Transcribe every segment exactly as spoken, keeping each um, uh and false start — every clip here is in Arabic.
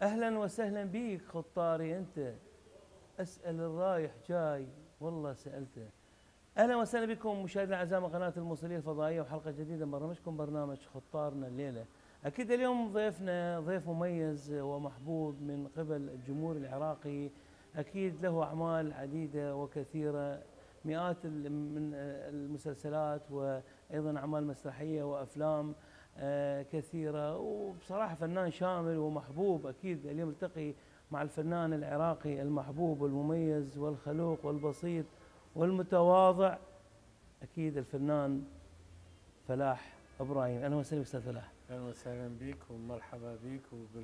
اهلا وسهلا بيك خطاري. انت اسال الرايح جاي والله سالته. اهلا وسهلا بكم مشاهدينا الاعزاء من قناه الموصليه الفضائيه وحلقه جديده من برنامجكم برنامج خطارنا الليله. اكيد اليوم ضيفنا ضيف مميز ومحبوب من قبل الجمهور العراقي، اكيد له اعمال عديده وكثيره، مئات من المسلسلات وايضا اعمال مسرحيه وافلام كثيره، وبصراحه فنان شامل ومحبوب. اكيد اليوم التقي مع الفنان العراقي المحبوب والمميز والخلوق والبسيط والمتواضع، اكيد الفنان فلاح ابراهيم. اهلا وسهلا استاذ فلاح. اهلا وسهلا بك ومرحبا بك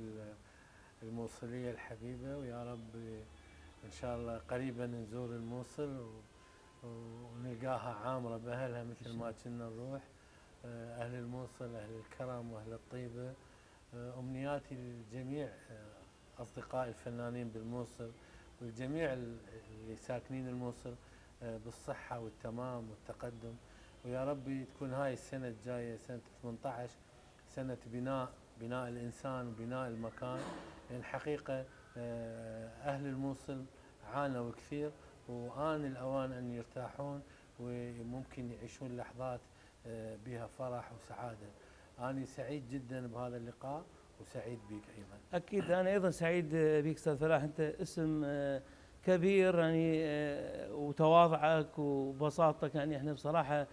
وبالموصليه الحبيبه، ويا رب ان شاء الله قريبا نزور الموصل ونلقاها عامره باهلها مثل ما كنا نروح. اهل الموصل اهل الكرم واهل الطيبه. امنياتي لجميع اصدقائي الفنانين بالموصل والجميع اللي ساكنين الموصل بالصحه والتمام والتقدم، ويا ربي تكون هاي السنه الجايه سنه ثمانية عشر سنه بناء بناء الانسان وبناء المكان. لان يعني حقيقه اهل الموصل عانوا كثير، وآن الاوان ان يرتاحون وممكن يعيشون لحظات بها فرح وسعاده. انا سعيد جدا بهذا اللقاء وسعيد بك ايضا. اكيد انا ايضا سعيد بك استاذ فلاح. انت اسم كبير يعني، وتواضعك وبساطتك يعني احنا بصراحه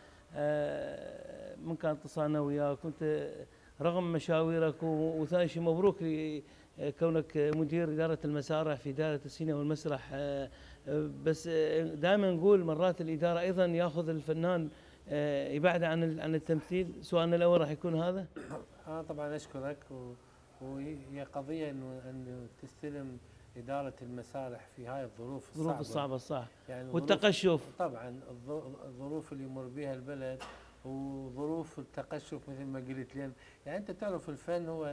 من كان اتصالنا وياك كنت رغم مشاويرك، وثاني شيء مبروك لكونك مدير اداره المسارح في اداره السينما والمسرح. بس دائما نقول مرات الاداره ايضا ياخذ الفنان يبعد عن عن التمثيل. سؤالنا الاول راح يكون هذا. انا طبعا اشكرك، وهي قضيه انه انه تستلم اداره المسارح في هاي الظروف الصعبه الظروف الصعبه الصح يعني والتقشف. طبعا الظروف اللي يمر بها البلد وظروف التقشف مثل ما قلت. لان يعني انت تعرف الفن هو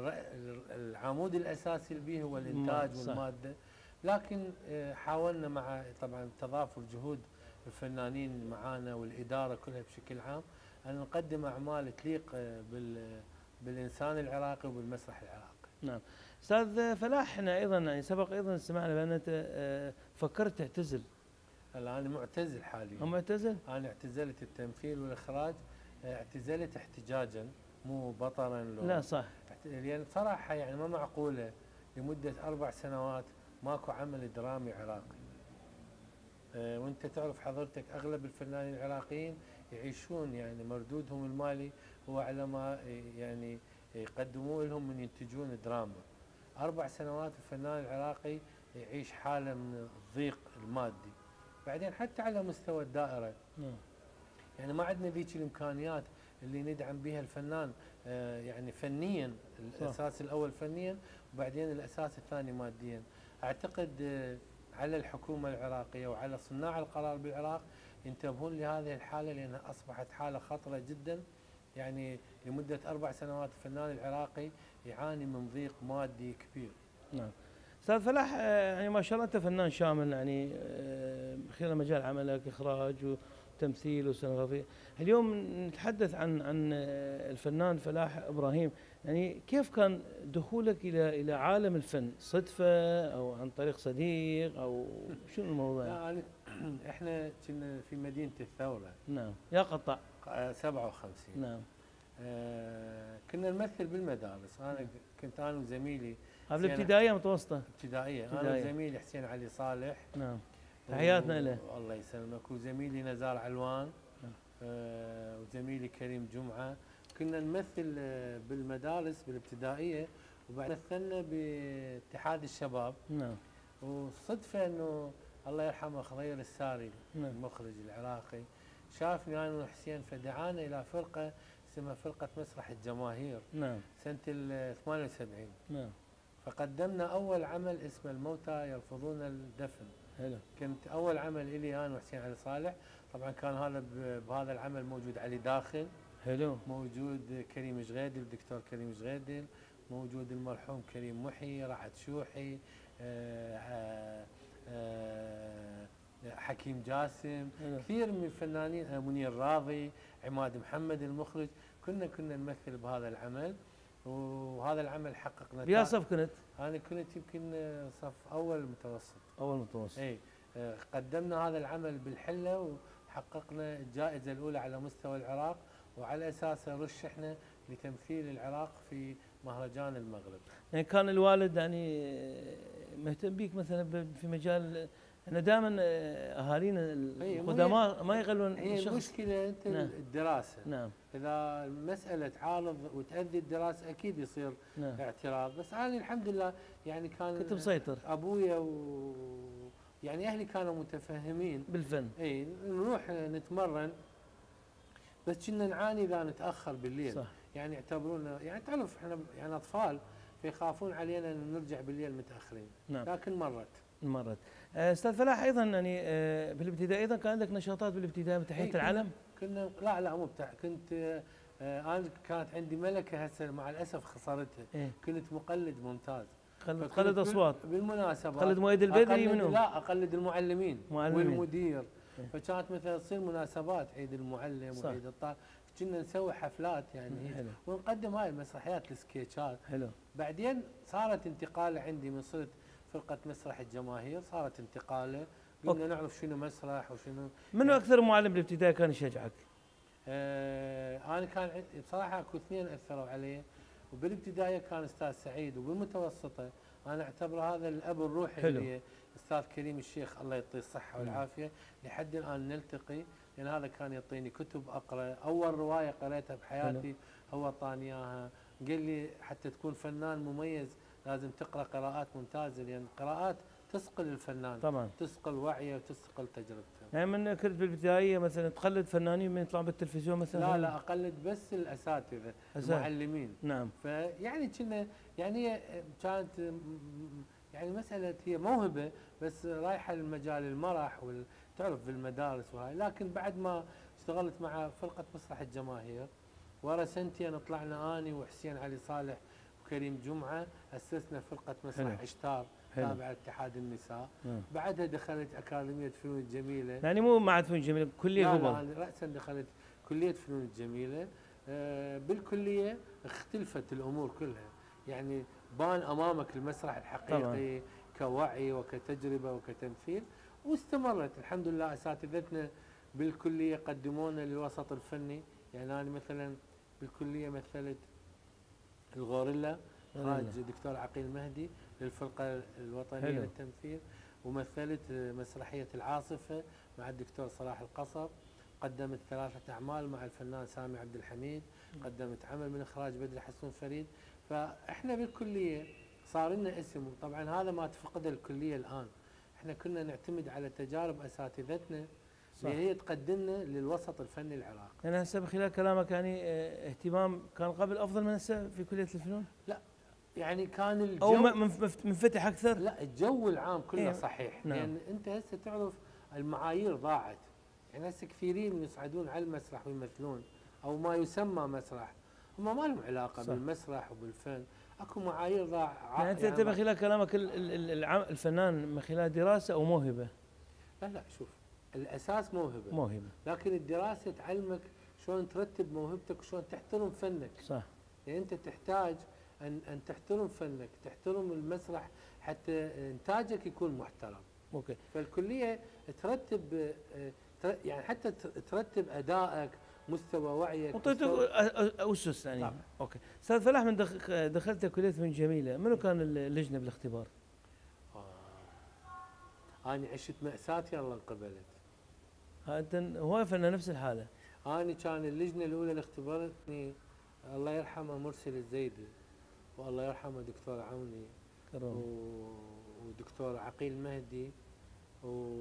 العمود الاساسي اللي به هو الانتاج والماده، لكن حاولنا مع طبعا تضافر جهود الفنانين معانا والاداره كلها بشكل عام ان نقدم اعمال تليق بال بالانسان العراقي وبالمسرح العراقي. نعم استاذ فلاح، احنا ايضا يعني سبق ايضا سمعنا بان انت فكرت تعتزل. هلا انا معتزل حاليا. معتزل؟ انا اعتزلت التمثيل والاخراج، اعتزلت احتجاجا مو بطرا. لا صح، لان بصراحه يعني ما معقوله لمده اربع سنوات ماكو عمل درامي عراقي. اه وانت تعرف حضرتك اغلب الفنانين العراقيين يعيشون يعني مردودهم المالي هو على ما يعني يقدموه لهم من ينتجون دراما. اربع سنوات الفنان العراقي يعيش حاله من الضيق المادي. بعدين حتى على مستوى الدائره يعني ما عندنا ذيك الامكانيات اللي ندعم بها الفنان. آه يعني فنيا الاساس الاول فنيا، وبعدين الاساس الثاني ماديا. اعتقد آه على الحكومه العراقيه وعلى صناع القرار بالعراق ينتبهون لهذه الحاله، لانها اصبحت حاله خطره جدا. يعني لمده اربع سنوات الفنان العراقي يعاني من ضيق مادي كبير. نعم. استاذ فلاح، يعني ما شاء الله انت فنان شامل يعني خلال مجال عملك اخراج وتمثيل وسينماتوجرافي. اليوم نتحدث عن عن الفنان فلاح ابراهيم. يعني كيف كان دخولك الى الى عالم الفن؟ صدفه او عن طريق صديق او شنو الموضوع؟ لا احنا كنا في مدينه الثوره. نعم يا قطع سبعة وخمسين. نعم. آه كنا نمثل بالمدارس. انا كنت انا وزميلي قبل ابتدائيه متوسطه؟ ابتدائيه. انا وزميلي حسين علي صالح. نعم تحياتنا له. الله يسلمك. وزميلي نزار علوان. نعم. آه وزميلي كريم جمعه. كنا نمثل بالمدارس بالابتدائيه، وبعدين مثلنا باتحاد الشباب. نعم. وصدفه انه الله يرحمه خضير الساري. نعم. المخرج العراقي شافني انا وحسين فدعانا الى فرقه اسمها فرقه مسرح الجماهير. نعم. سنه ال ثمانية وسبعين. نعم. فقدمنا اول عمل اسمه الموتى يرفضون الدفن. حلو. كنت اول عمل لي انا وحسين علي صالح. طبعا كان هذا بهذا العمل موجود علي داخل. حلو. موجود كريم جغيدل، الدكتور كريم جغيدل، موجود المرحوم كريم محي، رعد شوحي، آآ آآ آآ حكيم جاسم، أه. كثير من الفنانين، منير راضي، عماد محمد المخرج. كنا كنا نمثل بهذا العمل. وهذا العمل حقق نتائج. بيا صف كنت؟ انا كنت يمكن صف اول متوسط. اول متوسط. اي قدمنا هذا العمل بالحله وحققنا الجائزه الاولى على مستوى العراق، وعلى اساسه رشحنا لتمثيل العراق في مهرجان المغرب. يعني كان الوالد يعني مهتم بيك مثلا في مجال، احنا دائما اهالينا القدماء ما يخلون هي المشكله انت نعم. الدراسه. نعم. اذا المساله تعارض وتاذي الدراسه اكيد يصير نعم. اعتراض، بس انا الحمد لله يعني كان كنت مسيطر. ابويا و يعني اهلي كانوا متفهمين بالفن. اي نروح نتمرن، بس كنا نعاني اذا نتاخر بالليل. صح. يعني يعتبرونا يعني تعرف احنا يعني اطفال فيخافون علينا ان نرجع بالليل متاخرين. نعم. لكن مرت. مرت. استاذ فلاح ايضا يعني بالابتدائي ايضا كان عندك نشاطات بالابتدائي من تحيه العلم؟ كنا لا لا مو بتاع كنت انا كانت عندي ملكه هسه مع الاسف خسرتها. إيه؟ كنت مقلد ممتاز. تقلد اصوات بالمناسبه تقلد مؤيد البدري منو؟ لا اقلد المعلمين معلمين. والمدير. إيه؟ فكانت مثلا تصير مناسبات عيد المعلم وعيد الطالب، كنا نسوي حفلات يعني حلو. ونقدم هاي المسرحيات السكيتشات. حلو. بعدين صارت انتقاله عندي من صرت فرقه مسرح الجماهير، صارت انتقاله قلنا نعرف شنو مسرح وشنو. منو يعني اكثر معلم بالابتدائي كان يشجعك؟ آه انا كان بصراحه اكو اثنين اثروا علي، وبالابتدائيه كان استاذ سعيد، وبالمتوسطه انا اعتبره هذا الاب الروحي حلو. لي استاذ كريم الشيخ الله يعطيه الصحه والعافيه. لحد الان نلتقي لان هذا كان يعطيني كتب اقرا، اول روايه قريتها بحياتي هو اعطاني اياها، قال لي حتى تكون فنان مميز لازم تقرا قراءات ممتازه، لان القراءات تسقل الفنان طبعا، تسقل وعيه وتسقل تجربته. يعني من كنت بالابتدائيه مثلا تقلد فنانين من يطلعون بالتلفزيون مثلا؟ لا لا اقلد بس الاساتذه المعلمين. نعم. فيعني كنا يعني كانت يعني مساله هي موهبه بس رايحه لمجال المرح وتعرف بالمدارس وهاي، لكن بعد ما اشتغلت مع فرقه مسرح الجماهير ورا سنتين طلعنا اني وحسين علي صالح وكريم جمعه اسسنا فرقه مسرح اشتار تابعه اتحاد النساء. مم. بعدها دخلت اكاديميه فنون الجميله. يعني مو معهد فنون الجميله، كليه قبل؟ لا لا راسا دخلت كليه فنون الجميله. آه بالكليه اختلفت الامور كلها، يعني بان امامك المسرح الحقيقي طبعا. كوعي وكتجربه وكتمثيل، واستمرت الحمد لله. اساتذتنا بالكليه قدمونا للوسط الفني، يعني انا مثلا بالكليه مثلت الغوريلا اخراج دكتور عقيل مهدي للفرقه الوطنيه حلو. للتمثيل، ومثلت مسرحيه العاصفه مع الدكتور صلاح القصب، قدمت ثلاثه اعمال مع الفنان سامي عبد الحميد، قدمت عمل من اخراج بدر حسون فريد. فاحنا بالكليه صار لنا اسم، وطبعا هذا ما تفقده الكليه الان. احنا كنا نعتمد على تجارب اساتذتنا اللي هي تقدمنا للوسط الفني العراقي. يعني هسه بخلال كلامك يعني اهتمام كان قبل افضل من هسه في كليه الفنون؟ لا يعني كان الجو او منفتح اكثر؟ لا الجو العام كله إيه؟ صحيح. نعم. لان انت هسه تعرف المعايير ضاعت، يعني هسه كثيرين يصعدون على المسرح ويمثلون او ما يسمى مسرح، هم ما لهم علاقه صح. بالمسرح وبالفن، اكو معايير ضاع. يعني انت يعني من خلال كلامك الفنان من خلال دراسه او موهبه؟ لا لا شوف الاساس موهبه موهبه، لكن الدراسه تعلمك شلون ترتب موهبتك وشلون تحترم فنك. صح. يعني انت تحتاج ان ان تحترم فنك، تحترم المسرح حتى انتاجك يكون محترم. اوكي. فالكليه ترتب يعني حتى ترتب ادائك، مستوى وعيك، وطيتك اسس يعني. طبعا. اوكي. استاذ فلاح من دخلت كليه فنون جميله، منو كان اللجنه بالاختبار؟ آه. انا عشت ماساتي الله انقبلت. انت هو فنان نفس الحاله. انا كان اللجنه الاولى اللي اختبرتني الله يرحمه مرسل الزيدي، والله يرحمه دكتور عوني كرم. ودكتور عقيل مهدي، و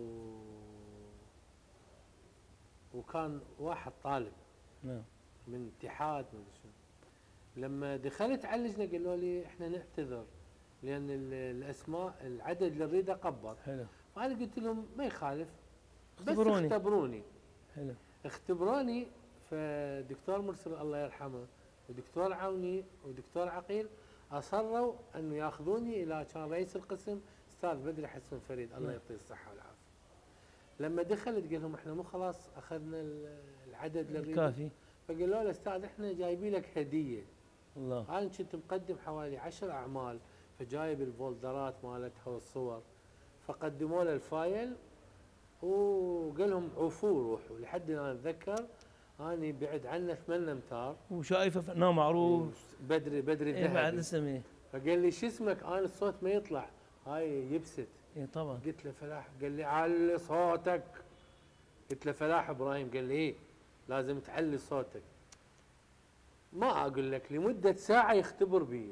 وكان واحد طالب نعم من اتحاد من شو. لما دخلت على اللجنه قالوا لي احنا نعتذر لان الاسماء العدد اللي نريده قبض. حلو. فانا قلت لهم ما يخالف بس اختبروني. اختبروني. حلو. اختبروني. فدكتور مرسل الله يرحمه ودكتور عوني ودكتور عقيل اصروا انه ياخذوني الى كان رئيس القسم استاذ بدر حسون فريد الله يعطيه الصحه والعافيه. لما دخلت قال لهم احنا مو خلاص اخذنا العدد اللي الكافي، فقالوا له استاذ احنا جايبين لك هديه. الله. انا كنت مقدم حوالي عشر اعمال، فجايب الفولدرات مالتها والصور، فقدموا له الفايل وقال لهم عفوا روحوا. لحد الان اتذكر اني بعد عنه ثمان امتار وشايفه فنان معروف. بدري بدري ايه بعد الذهبي. اسمه. فقال لي شو اسمك؟ انا الصوت ما يطلع، هاي يبست. ايه طبعا. قلت له فلاح. قال لي علي صوتك. قلت له فلاح ابراهيم. قال لي ايه لازم تعلي صوتك. ما اقول لك لمده ساعه يختبر بي،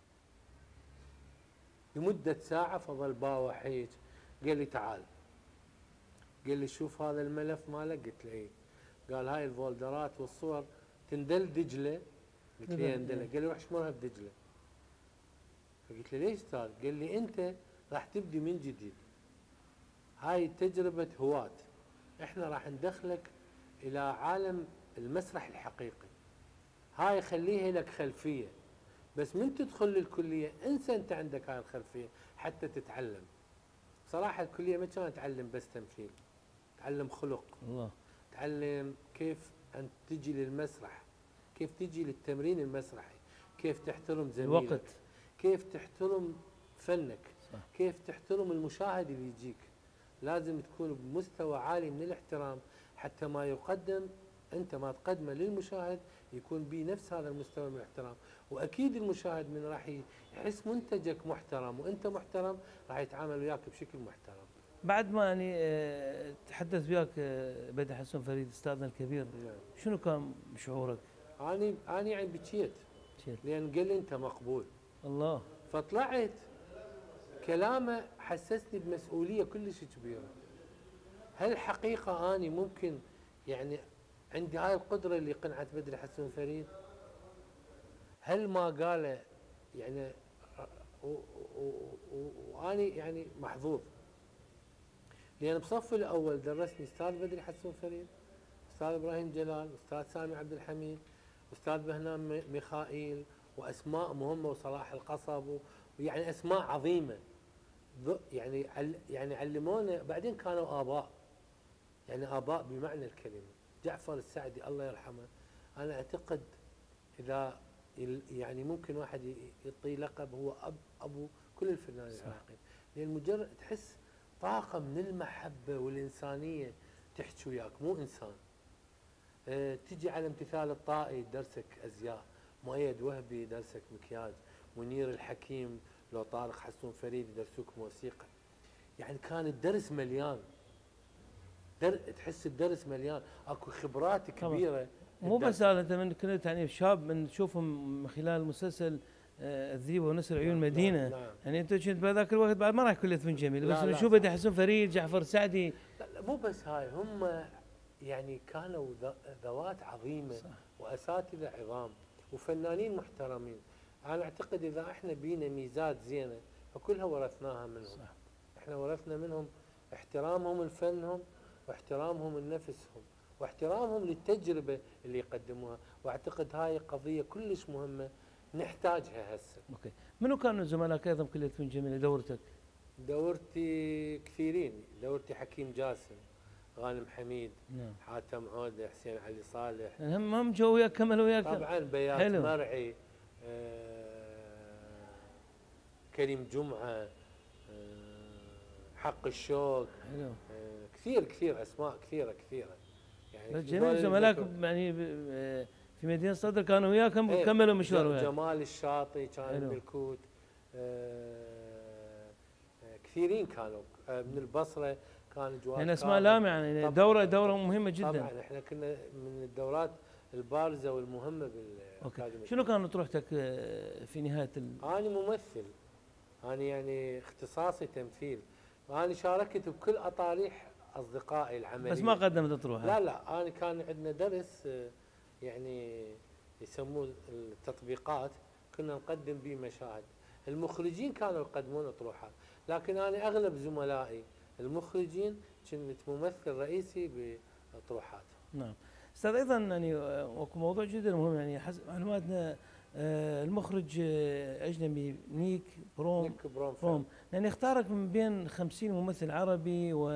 لمده ساعه فظل باوع هيك. قال لي تعال، قال لي شوف هذا الملف مالك. قلت له ايه. قال هاي الفولدرات والصور تندل دجله. قلت له يندله. قال لي روح شمرها بدجله. فقلت له ليش استاذ؟ قال لي انت راح تبدي من جديد، هاي تجربه هواة، احنا راح ندخلك الى عالم المسرح الحقيقي، هاي خليها لك خلفيه، بس من تدخل للكليه انسى انت عندك هاي الخلفيه حتى تتعلم. صراحه الكليه ما كانت تعلم بس تمثيل، تعلم خلق، الله. تعلم كيف ان تجي للمسرح، كيف تجي للتمرين المسرحي، كيف تحترم زميلك، الوقت. كيف تحترم فنك، صح. كيف تحترم المشاهد اللي يجيك. لازم تكون بمستوى عالي من الاحترام حتى ما يقدم انت ما تقدمه للمشاهد يكون بنفس هذا المستوى من الاحترام. واكيد المشاهد من راح يحس منتجك محترم وانت محترم راح يتعامل وياك بشكل محترم. بعد ما يعني آه، تحدث وياك آه، بدر حسن فريد استاذنا الكبير، نعم. شنو كان شعورك؟ اني اني يعني بكيت بكيت. لان قال لي انت مقبول. الله. فطلعت كلامه حسسني بمسؤوليه كلش كبيره. هل حقيقه اني ممكن يعني عندي هاي القدره اللي قنعت بدر حسن فريد؟ هل ما قاله يعني واني يعني محظوظ، لان بصف الاول درسني استاذ بدر حسن فريد، استاذ ابراهيم جلال، استاذ سامي عبد الحميد، استاذ بهنام ميخائيل، واسماء مهمه وصلاح القصب، ويعني اسماء عظيمه يعني يعني علمونا. بعدين كانوا اباء، يعني اباء بمعنى الكلمه. جعفر السعدي الله يرحمه، انا اعتقد اذا يعني ممكن واحد يعطيه لقب هو اب ابو كل الفنانين العراقيين، لان مجرد تحس طاقه من المحبه والانسانيه تحكي وياك، مو انسان. أه تجي على امتثال الطائي درسك ازياء، مؤيد وهبي درسك مكياج، منير الحكيم لو طارق حسون فريد يدرسوك موسيقى. يعني كان الدرس مليان، در تحس الدرس مليان، اكو خبرات كبيره. مو بس هذا، انت من كنت يعني شاب من تشوفهم من خلال مسلسل آه الذيبه ونسر عيون المدينه، نعم. يعني انت كنت بهذاك الوقت بعد ما راح كليه فن جميل، بس نشوف بدر حسن فريد، جعفر السعدي. لا, لا مو بس هاي، هم يعني كانوا ذوات عظيمه. صح. واساتذه عظام وفنانين محترمين. انا اعتقد اذا احنا بينا ميزات زينه فكلها ورثناها منهم. صح. احنا ورثنا منهم احترامهم لفنهم واحترامهم لنفسهم واحترامهم للتجربه اللي يقدموها، واعتقد هاي قضيه كلش مهمه نحتاجها هسه. اوكي، منو كانوا زملائك ايضا بكليه فن جميله دورتك؟ دورتي كثيرين، دورتي حكيم جاسم، غانم حميد، نعم. حاتم عوده، حسين علي صالح، هم هم جو وياك، كملوا وياك طبعا، بيات حلو. مرعي، آه كريم جمعه، آه حق الشوق، حلو. آه كثير كثير اسماء كثيره كثيره يعني. جميل زملائك يعني في مدينه صدر كانوا وياك، ايه كملوا مشوار وياك. جمال الشاطي كان بالكوت، آه كثيرين كانوا آه من البصره، كان جواد يعني اسماء لامعه، يعني دوره دوره مهمه جدا. طبعا احنا كنا من الدورات البارزه والمهمه بالاكاديميه. شنو كانت رحتك في نهايه ال... انا ممثل، انا يعني اختصاصي تمثيل، وانا شاركت بكل اطاريح اصدقائي العمليه، بس ما قدمت تروح. لا لا، انا كان عندنا درس يعني يسموه التطبيقات، كنا نقدم به مشاهد، المخرجين كانوا يقدمون اطروحات، لكن انا اغلب زملائي المخرجين كنت ممثل رئيسي باطروحات. نعم. استاذ ايضا يعني وكو موضوع جدا مهم، يعني حسب معلوماتنا المخرج اجنبي نيك بروم، نيك بروم, بروم يعني اختارك من بين خمسين ممثل عربي و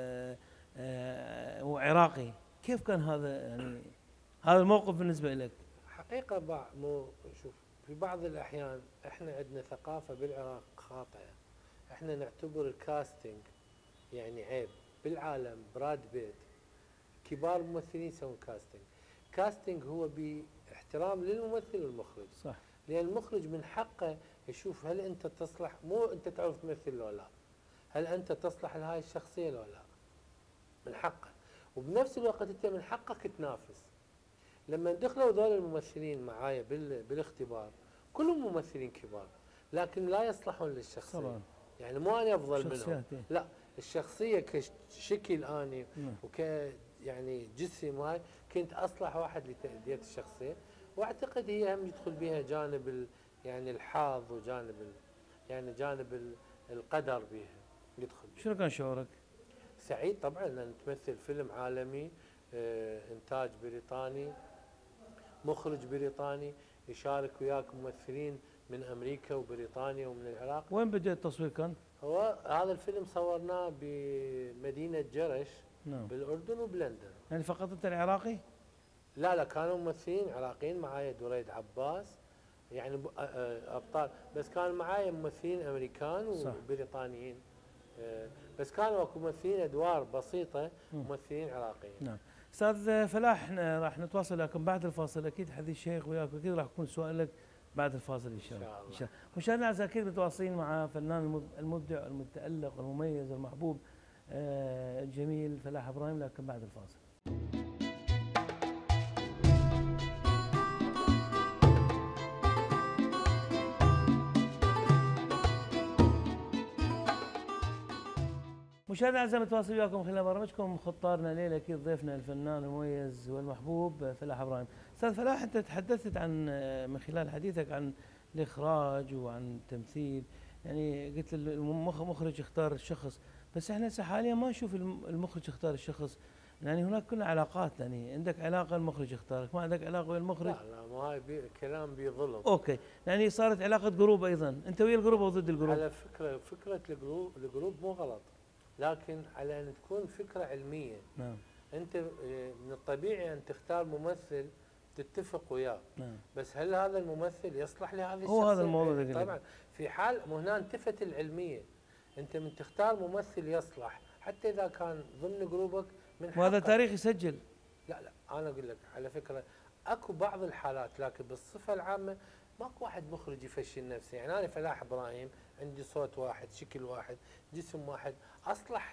وعراقي، كيف كان هذا يعني هذا الموقف بالنسبه لك؟ حقيقه مو شوف في بعض الأحيان إحنا عندنا ثقافة بالعراق خاطئة. إحنا نعتبر الكاستنج يعني عيب. بالعالم براد بيت كبار ممثلين يسوون كاستنج. كاستنج هو باحترام للممثل والمخرج. صح. لأن المخرج من حقه يشوف هل أنت تصلح، مو أنت تعرف تمثل لو لا، هل أنت تصلح لهاي الشخصية لو لا. من حقه. وبنفس الوقت أنت من حقك تنافس. لما دخلوا ذول الممثلين معايا بالاختبار كلهم ممثلين كبار لكن لا يصلحون للشخصية. طبعا. يعني مو أنا أفضل منهم، لا، الشخصية كشكل أني وك يعني جسم هاي كنت أصلح واحد لتأدية الشخصية. واعتقد هي هم يدخل بها جانب ال يعني الحظ وجانب ال يعني جانب ال القدر بها يدخل بيها. شنو كان شعورك؟ سعيد طبعا لأن تمثل فيلم عالمي، آه إنتاج بريطاني، مخرج بريطاني، يشارك وياك ممثلين من أمريكا وبريطانيا ومن العراق. وين بدأ التصوير كان؟ هو هذا الفيلم صورناه بمدينة جرش. نعم. بالأردن وبلندن. يعني فقط أنت العراقي؟ لا لا كانوا ممثلين عراقيين معايا، دريد عباس يعني أبطال، بس كان معايا ممثلين أمريكان وبريطانيين. بس كانوا اكو ممثلين ادوار بسيطه، ممثلين عراقيين. نعم. استاذ فلاح احنا راح نتواصل لكم بعد الفاصل، اكيد حديث شيخ وياك، اكيد راح يكون سؤالك بعد الفاصل ان شاء الله. ان شاء الله. مشاهدينا الاعزاء اكيد متواصلين مع فنان المبدع المتالق والمميز والمحبوب الجميل فلاح ابراهيم، لكن بعد الفاصل. مشاهدينا الاعزاء متواصل وياكم خلال برنامجكم خطارنا الليله، اكيد ضيفنا الفنان المميز والمحبوب فلاح ابراهيم. استاذ فلاح انت تحدثت عن من خلال حديثك عن الاخراج وعن التمثيل، يعني قلت المخرج يختار الشخص، بس احنا هسه حاليا ما نشوف المخرج يختار الشخص، يعني هناك كلها علاقات، يعني عندك علاقه المخرج يختارك، ما عندك علاقه ويا المخرج. لا لا ما هاي بي كلام بظلم. اوكي، يعني صارت علاقه جروب ايضا، انت ويا الجروب او ضد الجروب؟ على فكره فكره الجروب الجروب مو غلط، لكن على ان تكون فكره علميه. نعم. انت من الطبيعي ان تختار ممثل تتفق وياه. نعم. بس هل هذا الممثل يصلح لهذه الشخصيه؟ هو هذا الموضوع ايه طبعا. في حال هنا انتفت العلميه، انت من تختار ممثل يصلح حتى اذا كان ضمن جروبك من حقك. وهذا تاريخ يسجل. لا لا انا اقول لك على فكره اكو بعض الحالات، لكن بالصفه العامه ماكو واحد مخرج يفشل نفسه. يعني انا فلاح ابراهيم عندي صوت واحد، شكل واحد، جسم واحد، اصلح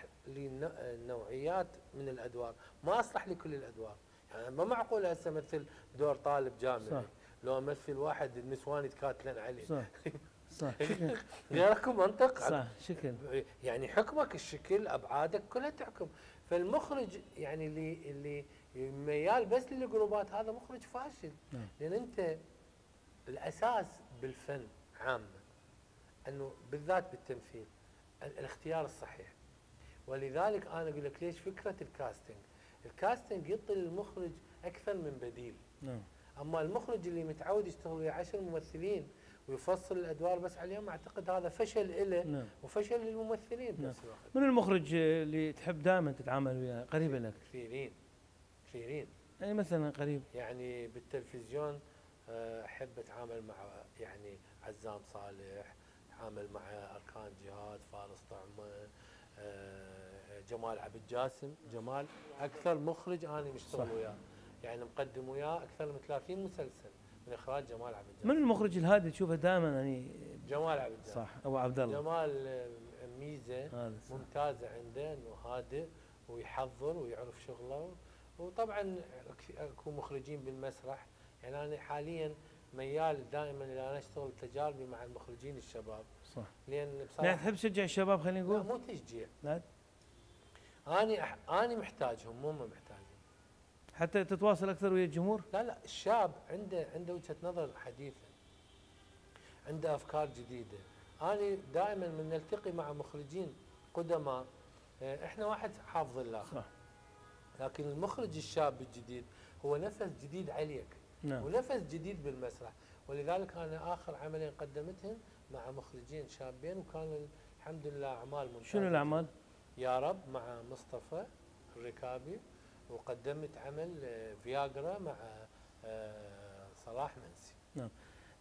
لنوعيات من الادوار، ما اصلح لكل الادوار. يعني ما معقول هسه امثل دور طالب جامعي. صح. لو امثل واحد النسوان يتكاتلن عليه. صح صح. غيركم منطق. صح شكل. يعني حكمك الشكل، ابعادك كلها تحكم. فالمخرج يعني اللي اللي ميال بس للجروبات هذا مخرج فاشل. نعم. لان انت الاساس بالفن عامه انه بالذات بالتمثيل الاختيار الصحيح. ولذلك انا اقول لك ليش فكره الكاستنج. الكاستنج يعطي للمخرج اكثر من بديل. نعم. اما المخرج اللي متعود يشتغل ويا عشر ممثلين ويفصل الادوار بس عليهم، اعتقد هذا فشل له. نعم. وفشل للممثلين بنفس الوقت. من المخرج اللي تحب دائما تتعامل وياه قريب لك؟ كثيرين كثيرين. يعني مثلا قريب؟ يعني بالتلفزيون احب اتعامل مع يعني عزام صالح، اتعامل مع اركان جهاد، فارس طعمه، جمال عبد الجاسم. جمال اكثر مخرج انا مشتغل وياه، يعني مقدم وياه اكثر من ثلاثين مسلسل من اخراج جمال عبد الجاسم. من المخرج الهادي تشوفه دائما يعني؟ جمال عبد الجاسم. صح. ابو عبد الله. جمال ميزه ممتازه عنده انه هادئ ويحضر ويعرف شغله. وطبعا اكو مخرجين بالمسرح، يعني انا حاليا ميال دائما الى ان اشتغل تجاربي مع المخرجين الشباب. صح. لان بصراحه يعني تحب تشجع الشباب خلينا نقول؟ لا مو تشجيع. لا اني أح... اني محتاجهم مو هم محتاجين. حتى تتواصل اكثر ويا الجمهور؟ لا لا الشاب عنده عنده وجهه نظر حديثه، عنده افكار جديده. اني دائما من نلتقي مع مخرجين قدماء احنا واحد حافظ الاخر. صح. لكن المخرج الشاب الجديد هو نفس جديد عليك. نعم. ونفس جديد بالمسرح. ولذلك انا اخر عملين قدمتهم مع مخرجين شابين وكان الحمد لله اعمال ممتازه. شنو الاعمال؟ يا رب مع مصطفى الركابي، وقدمت عمل فياجرا مع صلاح منسي. نعم.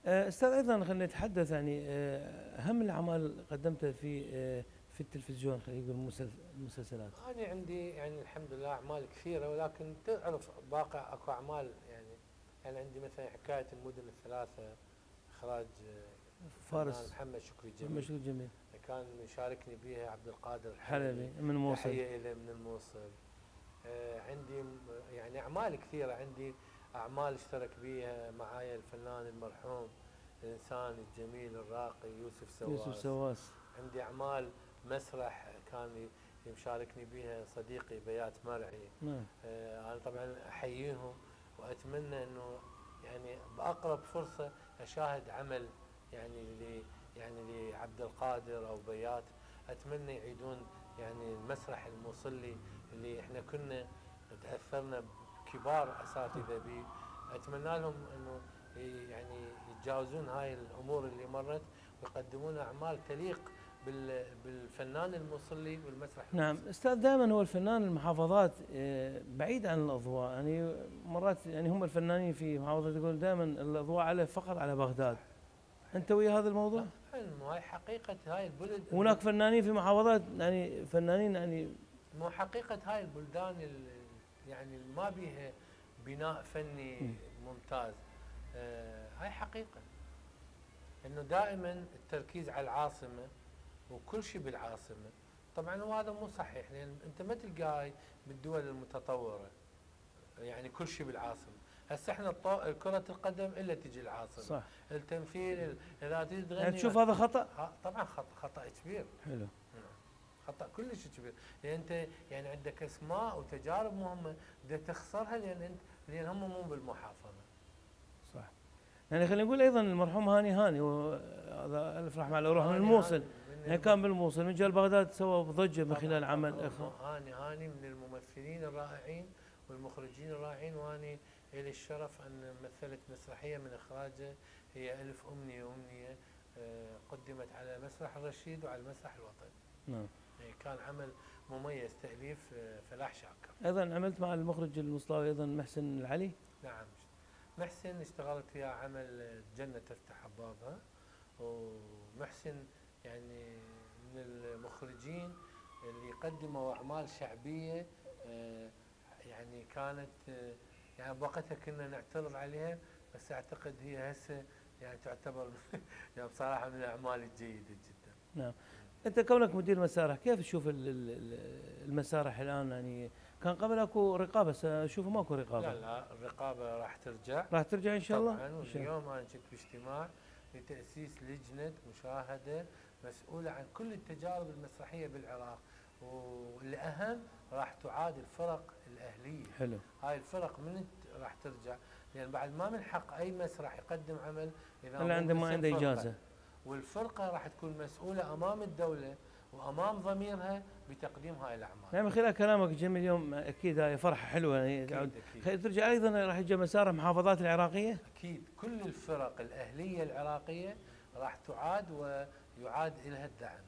آه، استاذ ايضا خلينا نتحدث يعني آه، اهم الاعمال قدمتها في آه، في التلفزيون، خلينا نقول المسل- المسلسلات. انا عندي يعني الحمد لله اعمال كثيره، ولكن تعرف باقي اكو اعمال يعني. يعني عندي مثلا حكايه المدن الثلاثه، اخراج الفنان فارس محمد شكري جميل، مشهور جميل كان مشاركني بها عبد القادر حلبي الحلبي، من موصل. تحيه له من الموصل. آه، عندي م- يعني اعمال كثيره، عندي اعمال اشترك بها معايا الفنان المرحوم الانسان الجميل الراقي يوسف سواس. يوسف سواس. عندي اعمال مسرح كان يشاركني بها صديقي بيات مرعي. نعم. آه، انا طبعا احييهم واتمنى انه يعني باقرب فرصه اشاهد عمل يعني ل يعني لعبد القادر او بيات. اتمنى يعيدون يعني المسرح الموصلي اللي احنا كنا تاثرنا بكبار اساتذه به. اتمنى لهم انه يعني يتجاوزون هاي الامور اللي مرت ويقدمون اعمال تليق بال- بالفنان الموصلي والمسرح نعم الموصلي. استاذ، دائما هو الفنان المحافظات آه، بعيد عن الاضواء، يعني مرات يعني هم الفنانين في محافظه يقول دائما الاضواء عليه فقط على بغداد. انت ويا هذا الموضوع؟ لا، مو هاي حقيقه هاي البلد. هناك فنانين في محافظات يعني فنانين يعني مو حقيقه هاي البلدان ال- يعني اللي ما بيها بناء فني ممتاز. آه هاي حقيقه انه دائما التركيز على العاصمه وكل شيء بالعاصمه. طبعا هو هذا مو صحيح، لان انت ما تلقاي بالدول المتطوره يعني كل شيء بالعاصمه. هسه احنا الطو- كره القدم الا تجي العاصمه. صح. التمثيل ال- اذا تريد تغني يعني تشوف هذا خطا؟ ها- طبعا خطا خطا كبير. حلو. نعم. خطا كلش كبير، لان انت يعني عندك اسماء وتجارب مهمه بدك تخسرها لان انت لان هم مو بالمحافظه. صح. يعني خلينا نقول ايضا المرحوم هاني هاني هذا الف رحمه على روحه من الموصل، يعني كان بالموصل من جاء بغداد سوى ضجه من خلال عمل اخر. هاني هاني من الممثلين الرائعين والمخرجين الرائعين، واني لي الشرف ان مثلت مسرحيه من اخراجه هي الف امنيه وامنيه، آه، قدمت على مسرح الرشيد وعلى المسرح الوطني. نعم. يعني كان عمل مميز تاليف آه، فلاح شاكر. ايضا عملت مع المخرج المصلاوي ايضا محسن العلي. نعم. محسن اشتغلت وياه عمل جنة تفتح أبوابها، ومحسن يعني من المخرجين اللي قدموا أعمال شعبية آه، يعني كانت آه، يعني بوقتها كنا نعترض عليها، بس أعتقد هي هسه يعني تعتبر يعني بصراحة من الأعمال الجيدة جدا. نعم. انت كونك مدير مسارح، كيف تشوف ال- ال- ال- المسارح الان؟ يعني كان قبل اكو رقابه، اشوف ماكو رقابه. لا لا، الرقابة راح ترجع راح ترجع ان شاء الله؟ طبعا. إن شاء الله. واليوم انا كنت باجتماع لتاسيس لجنه مشاهده مسؤوله عن كل التجارب المسرحيه بالعراق، والاهم راح تعاد الفرق الاهليه. حلو. هاي الفرق من ت- راح ترجع، لان بعد ما من حق اي مسرح يقدم عمل اذا الا عنده ما عنده اجازه. والفرقه راح تكون مسؤوله امام الدوله وامام ضميرها بتقديم هاي الاعمال. يعني من خلال كلامك جميل اليوم اكيد هاي فرحه حلوه يعني أكيد أكيد. خ- ترجع ايضا راح يجي مسارح محافظات العراقيه. اكيد كل الفرق الاهليه العراقيه راح تعاد ويعاد لها الدعم.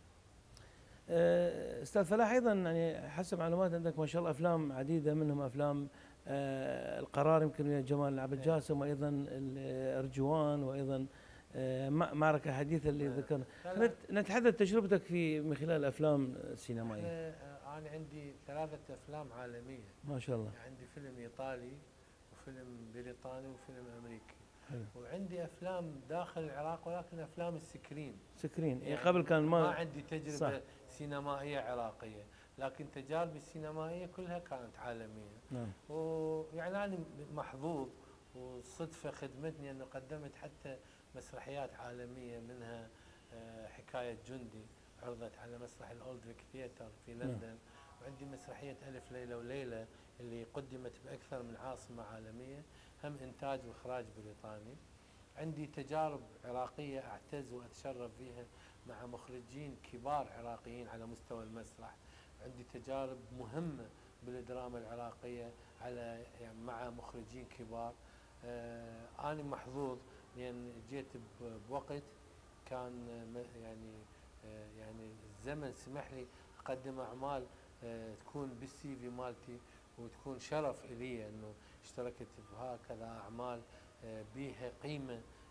آه، استاذ فلاح، ايضا يعني حسب معلومات عندك ما شاء الله افلام عديده، منهم افلام آه، القرار يمكن ويا جمال عبد الجاسم، وايضا الارجوان، وايضا آه، م- معركه حديثه اللي ذكرنا. نت- نتحدث تجربتك في من خلال افلام سينمائيه. احنا انا عندي ثلاثه افلام عالميه. ما شاء الله. عندي فيلم ايطالي وفيلم بريطاني وفيلم امريكي. حلو. وعندي افلام داخل العراق ولكن افلام السكرين. سكرين يعني قبل كان ما ما عندي تجربه صح. سينمائيه عراقيه، لكن تجاربي السينمائيه كلها كانت عالميه. نعم. ويعني انا محظوظ والصدفه خدمتني انه قدمت حتى مسرحيات عالميه، منها آه، حكايه جندي عرضت على مسرح الاولدريك ثياتر في لندن. وعندي مسرحيه الف ليله وليله اللي قدمت باكثر من عاصمه عالميه، هم انتاج واخراج بريطاني. عندي تجارب عراقيه اعتز واتشرف بها مع مخرجين كبار عراقيين على مستوى المسرح. عندي تجارب مهمه بالدراما العراقيه على يعني مع مخرجين كبار. آه انا محظوظ لان جيت بوقت كان م- يعني آه يعني الزمن سمح لي اقدم اعمال آه تكون بالسي في مالتي، وتكون شرف الي انه اشتركت بهكذا اعمال آه بيها قيمه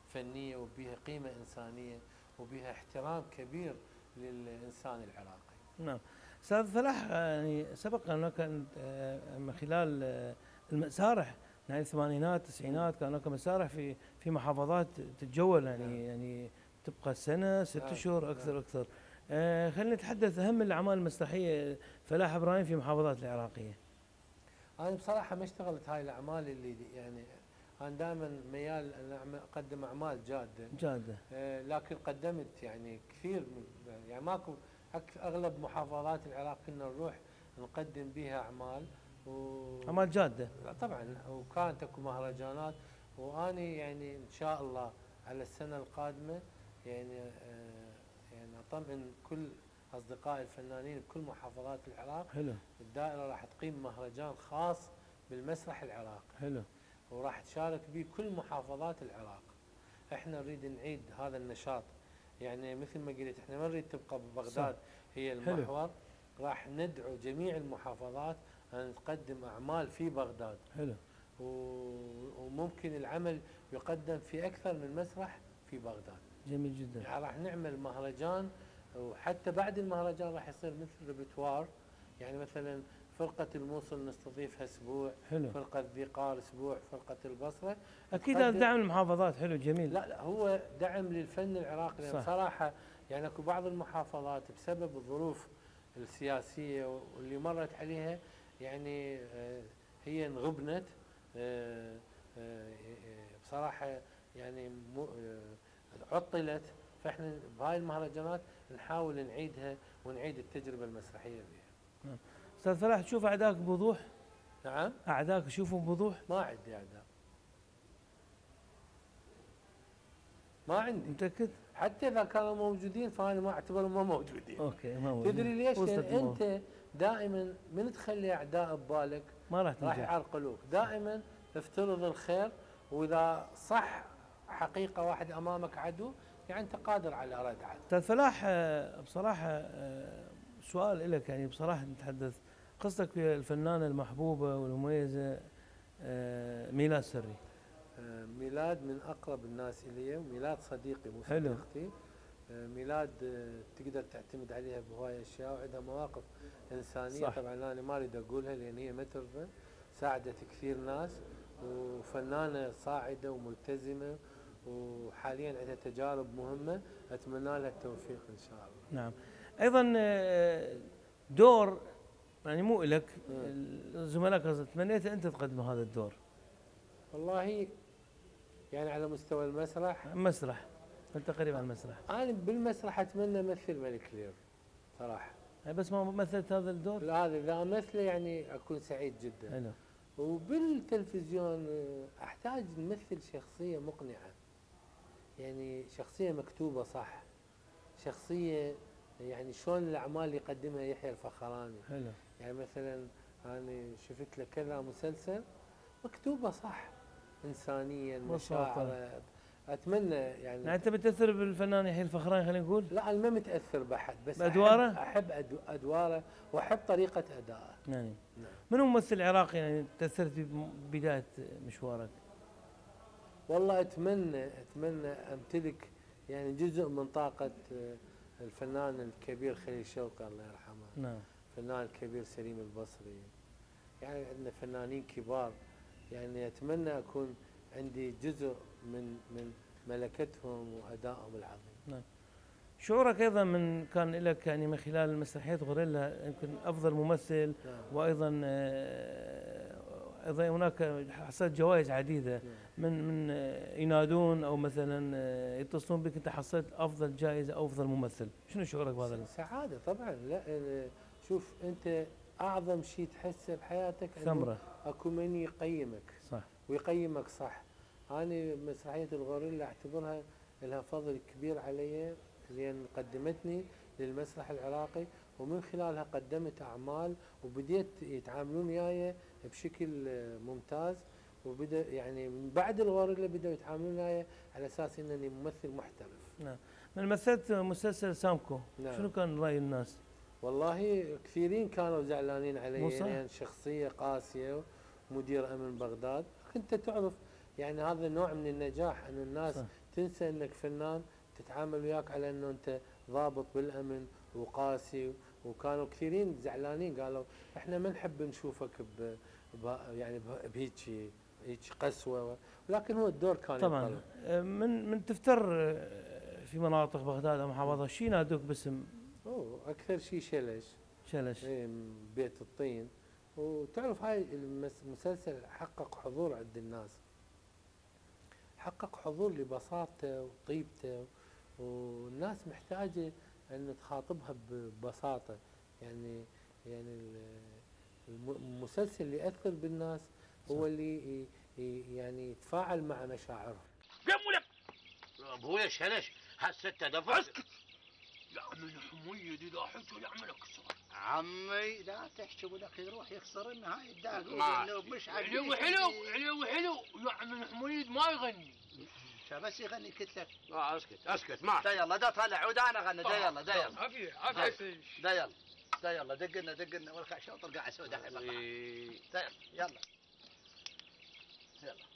فنيه وبها قيمه انسانيه وبها احترام كبير للانسان العراقي. نعم. استاذ فلاح، يعني سبق انه كان آه، من خلال آه، المسارح يعني الثمانينات التسعينات كان هناك مسارح في في محافظات تتجول يعني نعم. يعني تبقى سنه ست نعم. اشهر اكثر نعم. اكثر. آه، خلينا نتحدث اهم الاعمال المسرحيه فلاح ابراهيم في محافظات العراقيه. انا بصراحه ما اشتغلت هاي الاعمال اللي يعني انا دائما ميال ان أعمل- اقدم اعمال جاده. جاده. آه، لكن قدمت يعني كثير من يعني ماكو أك- اغلب محافظات العراق كنا نروح نقدم بها اعمال و اعمال جاده. لا طبعا، وكانت اكو مهرجانات. واني يعني ان شاء الله على السنه القادمه يعني آه، يعني اطمئن كل اصدقائي الفنانين بكل محافظات العراق. حلو. الدائره راح تقيم مهرجان خاص بالمسرح العراقي، حلو. وراح تشارك به كل محافظات العراق. احنا نريد نعيد هذا النشاط، يعني مثل ما قلت احنا ما نريد تبقى ببغداد صح. هي المحور. راح ندعو جميع المحافظات ان تقدم اعمال في بغداد. حلو. و- وممكن العمل يقدم في اكثر من مسرح في بغداد. جميل جدا. يعني راح نعمل مهرجان، وحتى بعد المهرجان راح يصير مثل ريبتوار. يعني مثلا فرقة الموصل نستضيفها اسبوع، حلو. فرقة ذي قار اسبوع، فرقة البصرة. اكيد هذا دعم المحافظات. حلو جميل. لا لا، هو دعم للفن العراقي. لأن صح. بصراحة يعني اكو بعض المحافظات بسبب الظروف السياسية واللي مرت عليها يعني آه، هي انغبنت آه، آه، بصراحة يعني مو- آه، عطلت. فاحنا بهاي المهرجانات نحاول نعيدها ونعيد التجربة المسرحية بها. استاذ فلاح، تشوف اعدائك بوضوح؟ نعم. اعدائك تشوفهم بوضوح؟ ما عندي اعداء، ما عندي. متاكد؟ حتى اذا كانوا موجودين فانا ما اعتبرهم ما موجودين. اوكي ما موجود. تدري ليش؟ وصلت لان الموضوع. انت دائما من تخلي اعداء ببالك ما راح راح تنجح. يعرقلوك. دائما افترض الخير، واذا صح حقيقه واحد امامك عدو يعني انت قادر على ردعه. استاذ فلاح، آه، بصراحه آه، سؤال لك، يعني بصراحه نتحدث قصتك ويا الفنانه المحبوبه والمميزه آه، ميلاد سري. آه، ميلاد من اقرب الناس الي، وميلاد صديقي مو حلو. صديقتي. آه، ميلاد آه، تقدر تعتمد عليها بهواي اشياء، وعندها مواقف انسانيه. صح. طبعا انا ما اريد اقولها لان هي مترفه، ساعدت كثير ناس، وفنانه صاعده وملتزمه، وحاليا عندها تجارب مهمه. اتمنى لها التوفيق ان شاء الله. نعم. ايضا آه، دور يعني مو لك، زملائك تمنيت انت تقدم هذا الدور. والله يعني على مستوى المسرح، مسرح، انت قريب على المسرح. انا بالمسرح اتمنى امثل ملك لير صراحه. بس ما مثلت هذا الدور. لا، هذا اذا امثله يعني اكون سعيد جدا. حلو. وبالتلفزيون احتاج نمثل شخصيه مقنعه، يعني شخصيه مكتوبه صح، شخصيه يعني شلون الاعمال اللي يقدمها يحيى الفخراني. حلو. يعني مثلا انا شفت له كذا مسلسل مكتوبه صح، انسانيا مشاعر. اتمنى يعني يعني انت متاثر بالفنان يحيى الفخراني خلينا نقول؟ لا، انا ما متاثر باحد، بس بأدواره؟ احب, أحب أدو- ادواره واحب طريقه ادائه. يعني نعم. من هو ممثل عراقي يعني تاثرت ببدايه مشوارك؟ والله اتمنى اتمنى امتلك يعني جزء من طاقه آه، الفنان الكبير خليل شوقي الله يرحمه، نعم. الفنان الكبير سليم البصري. يعني عندنا فنانين كبار، يعني اتمنى اكون عندي جزء من من ملكتهم وادائهم العظيم. نعم. شعورك ايضا من كان لك يعني من خلال مسرحيه غوريلا يمكن افضل ممثل، نعم. وايضا آه، ايضا هناك حصلت جوائز عديده نعم. من من آه، ينادون او مثلا آه، يتصلون بك انت حصلت افضل جائزه او افضل ممثل، شنو شعورك بهذا الوقت؟ سعاده طبعا. لا آه، شوف انت اعظم شيء تحسه بحياتك انه ثمره. اكو من يقيمك صح. ويقيمك صح. انا مسرحيه الغوريلا اعتبرها لها فضل كبير علي، لان قدمتني للمسرح العراقي، ومن خلالها قدمت اعمال وبديت يتعاملون وياي بشكل آه، ممتاز. وبدا يعني من بعد الغوريلا بداوا يتعاملون وياي على اساس انني ممثل محترف. نعم. من مثلت مسلسل سامكو، نعم. شنو كان راي الناس؟ والله كثيرين كانوا زعلانين علي مو صح؟ يعني شخصيه قاسيه ومدير امن بغداد. كنت تعرف يعني هذا نوع من النجاح ان الناس صح. تنسى انك فنان، تتعامل وياك على انه انت ضابط بالامن وقاسي. وكانوا كثيرين زعلانين قالوا احنا ما نحب نشوفك ب يعني بهيك هيك قسوه، ولكن هو الدور كان طبعا ينطلب. من من تفتر في مناطق بغداد او محافظه شي ينادوك باسم؟ اوه اكثر شيء شلش. شلش. ايه بيت الطين. وتعرف هاي المسلسل حقق حضور عند الناس، حقق حضور لبساطته وطيبته، والناس محتاجه ان تخاطبها ببساطه. يعني يعني المسلسل اللي ياثر بالناس هو اللي يعني يتفاعل مع مشاعرهم. قم لك ابويا شلش هالستة دفع. اسكت يا عمي الحميد، اذا حكوا يعمل اكسر. عمي لا تحكي ولك يروح يخسر النهاية الداقوق ما مش علو حلو علو حلو يا عمي الحميد ما يغني. بس يغني قلت لك. اه اسكت اسكت ما دا يلا دا طلع عود انا غني. دا يلا دا يلا عافية عافية. دا يلا دا يلا دق لنا دق لنا والخ شوطر قاعد سود الحين. دا يلا يلا يلا.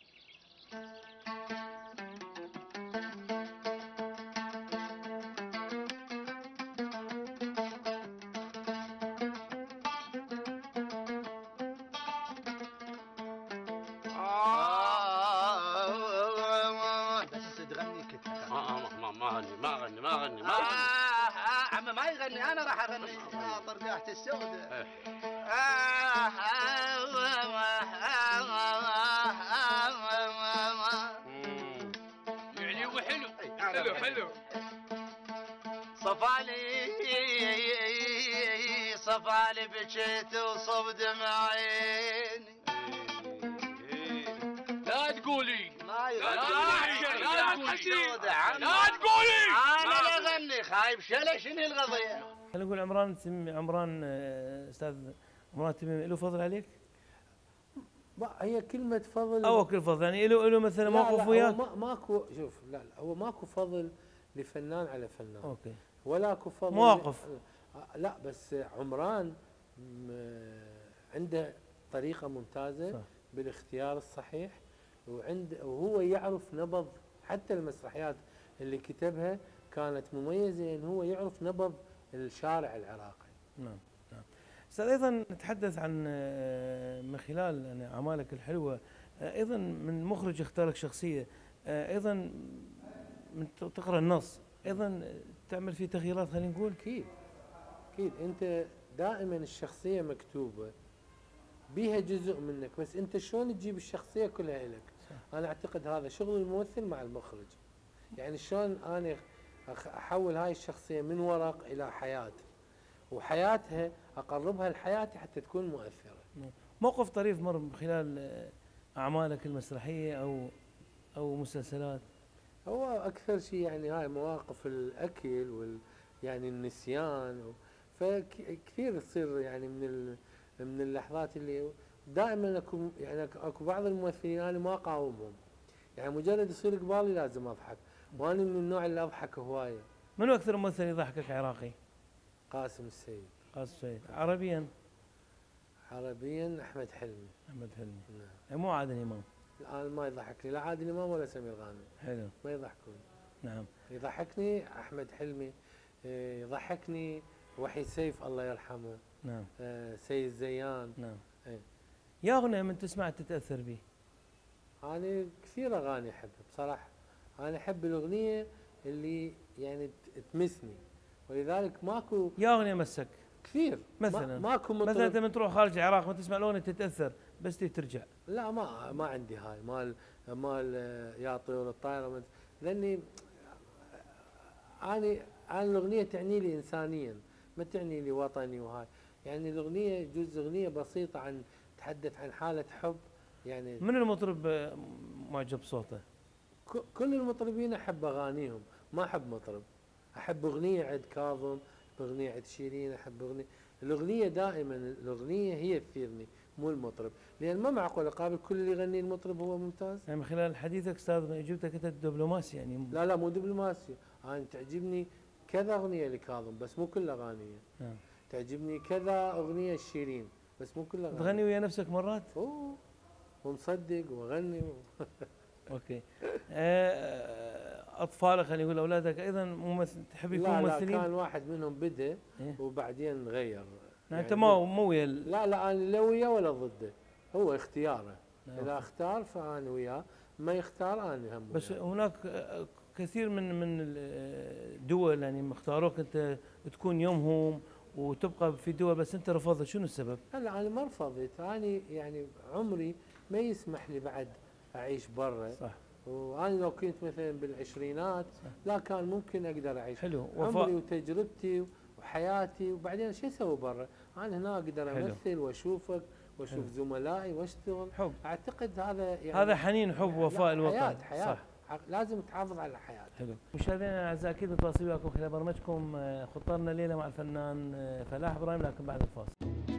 ما غني ما غني ما غني ما آه غني. آه عم ما يغني انا راح اغني. آه طرقعت السوداء. يعني هو حلو حلو حلو. صفالي صفالي بكيت وصب دمع عيني. لا تقولي ما لا يغني. لا تقولي لا تقولي. انا لا اغني خايب شلش شنو القضيه. خلينا نقول عمران تم عمران آه، استاذ عمران تميم له فضل عليك؟ هي كلمه فضل او كل فضل يعني له له مثلا لا موقف لا وياك؟ ما ماكو. شوف لا لا هو ماكو فضل لفنان على فنان. اوكي. ولا اكو فضل مواقف. لا بس عمران عنده طريقه ممتازه. صح. بالاختيار الصحيح، وعند وهو يعرف نبض. حتى المسرحيات اللي كتبها كانت مميزه لان هو يعرف نبض الشارع العراقي. نعم نعم. استاذ ايضا نتحدث عن آه، من خلال يعني اعمالك الحلوه، آه، ايضا من مخرج اختارك شخصيه، آه، ايضا من تقرا النص، ايضا تعمل فيه تغييرات خلينا نقول. اكيد اكيد. انت دائما الشخصيه مكتوبه بيها جزء منك، بس انت شلون تجيب الشخصيه كلها لك. انا اعتقد هذا شغل الممثل مع المخرج. يعني شلون انا احول هاي الشخصيه من ورق الى حياه، وحياتها اقربها لحياتي حتى تكون مؤثره. موقف طريف مر من خلال اعمالك المسرحيه او او مسلسلات؟ هو اكثر شيء يعني هاي مواقف الاكل وال يعني النسيان، فكثير تصير يعني من من اللحظات اللي دائما اكو يعني اكو بعض الممثلين انا ما اقاومهم، يعني مجرد يصير قبالي لازم اضحك، وانا من النوع اللي اضحك هوايه. منو اكثر ممثل يضحكك عراقي؟ قاسم السيد. قاسم السيد. عربيا؟ عربيا احمد حلمي. احمد حلمي. نعم. مو عادل امام؟ الان ما يضحكني لا عادل امام ولا سمير غانم. حلو. ما يضحكون. نعم. يضحكني احمد حلمي، يضحكني وحي سيف الله يرحمه. نعم. آه سيد زيان. نعم. ايه. يا اغنيه من تسمع تتاثر به؟ انا كثير اغاني احبها بصراحه. انا احب الاغنيه اللي يعني تمسني، ولذلك ماكو. يا اغنيه مسك؟ كثير. مثلا ما ماكو مطرب. مثلا انت من تروح خارج العراق ما تسمع الاغنيه تتاثر بس ترجع؟ لا ما ما عندي هاي مال مال يا طيور الطائره، لاني اني انا الاغنيه تعني لي انسانيا، ما تعني لي وطني وهاي. يعني الاغنيه جزء اغنيه بسيطه عن تحدث عن حاله حب. يعني من المطرب معجب صوته؟ كل المطربين احب اغانيهم، ما احب مطرب. احب اغنيه عند كاظم، اغنيه عند شيرين، احب اغنيه. الاغنيه دائما الاغنيه هي تثيرني مو المطرب، لان ما معقول اقابل كل اللي يغني المطرب هو ممتاز. يعني من خلال حديثك استاذ اجوبتك انت دبلوماسي يعني. لا لا مو دبلوماسي، انا تعجبني كذا اغنيه لكاظم بس مو كل اغانيه. نعم. تعجبني كذا اغنيه شيرين بس مو كل اغانيه. تغني ويا نفسك مرات؟ اوه ومصدق واغني و... اوكي. آه، اطفالك خلينا نقول اولادك ايضا ممثل تحب يكون لا لا ممثلين؟ كان واحد منهم بدا إيه؟ وبعدين غير. يعني انت ما مو ويا لا لا انا لا وياه ولا ضده، هو اختياره. آه. اذا اختار فانا وياه، ما يختار انا هم بس وياه. هناك آه، كثير من من الدول يعني مختاروك انت تكون يومهم وتبقى في دول، بس انت رفضت، شنو السبب؟ لا انا ما رفضت، انا يعني عمري ما يسمح لي بعد اعيش برا. صح. وانا لو كنت مثلا بالعشرينات لا كان ممكن اقدر اعيش. حلو. عمري وفاء. وتجربتي وحياتي، وبعدين شو اسوي برا؟ انا هنا اقدر حلو. امثل واشوفك واشوف حلو. زملائي واشتغل. حب. اعتقد هذا يعني هذا حنين، حب، وفاء الوطن. حياة حياة. صح. لازم تحافظ على الحياة. حلو. مشاهدينا الاعزاء اكيد نتواصل وياكم خلال برنامجكم آه، خطرنا الليله مع الفنان آه، فلاح ابراهيم، لكن بعد الفاصل.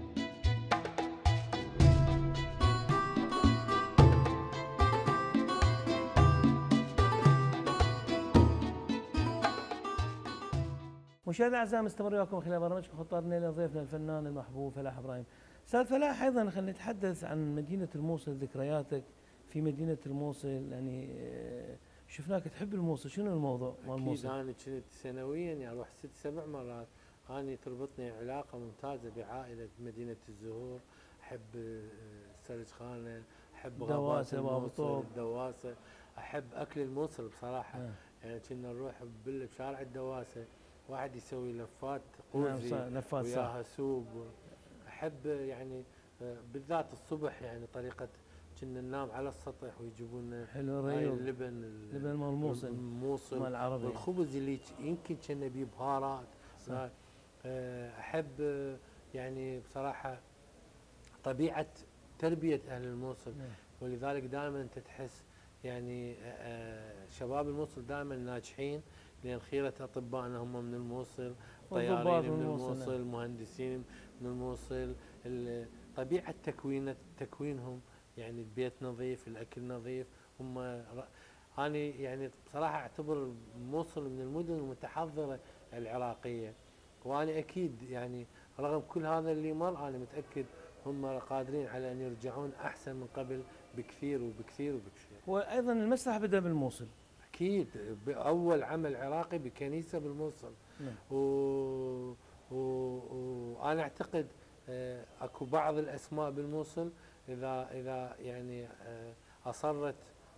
مشاهدينا الاعزاء مستمر وياكم خلال برنامجكم خطرنا الليله، ضيفنا الفنان المحبوب فلاح ابراهيم. استاذ فلاح، ايضا خلينا نتحدث عن مدينه الموصل، ذكرياتك في مدينه الموصل. يعني آه، شفناك تحب الموصل، شنو الموضوع مال اكيد الموصل؟ انا كنت سنويا يعني اروح ست سبع مرات. انا تربطني علاقه ممتازه بعائله مدينه الزهور. احب آه، سرج خانه، احب غابات دواسة، باب الموصل، طوب. الدواسه. احب اكل الموصل بصراحه. آه. يعني كنا نروح بال- بشارع الدواسه، واحد يسوي لفات نعم قوزي صح، لفات صح. وياها سوب. احب يعني آه، بالذات الصبح يعني طريقه كنا ننام على السطح ويجيبون لنا حلو هاي الريوق، اللبن ال- لبن مال الموصل، الموصل مال العربي. والخبز اللي ك- يمكن كنا بيه بهارات. صح. آه، احب آه، يعني بصراحه طبيعه تربيه اهل الموصل. نعم. ولذلك دائما انت تحس يعني آه، شباب الموصل دائما ناجحين، لان خيره اطبائنا هم من الموصل، والضباط طيارين من من الموصل، الموصل، نعم. مهندسين من الموصل. ال- طبيعه تكوين تكوينهم يعني البيت نظيف، الاكل نظيف. هم ر- انا يعني بصراحه اعتبر الموصل من المدن المتحضره العراقيه. وانا اكيد يعني رغم كل هذا اللي مر انا متاكد هم قادرين على ان يرجعون احسن من قبل بكثير وبكثير وبكثير. وايضا المسرح بدا بالموصل. اكيد باول عمل عراقي بكنيسه بالموصل. نعم. و... و... وانا اعتقد آه، اكو بعض الاسماء بالموصل اذا اذا يعني آه، اصرت